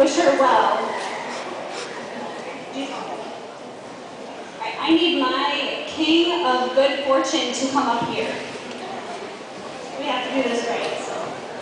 Wish her well. Alright, I need my king of good fortune to come up here. We have to do this right, so.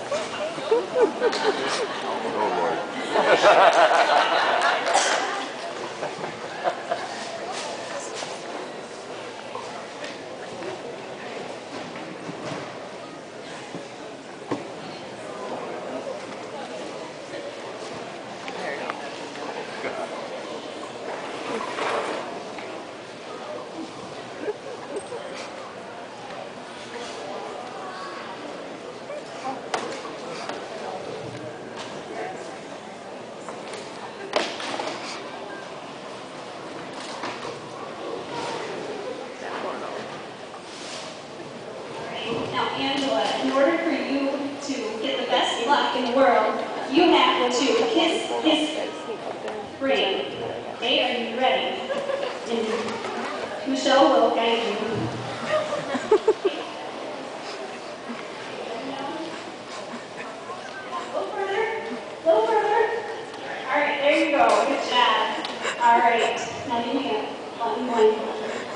Now, Angela, in order for you to get the best luck in the world, you have to kiss his ring. Okay, are you ready? And Michelle will guide you. A little further. A little further. All right, there you go. Good job. All right. Now, give me a button one.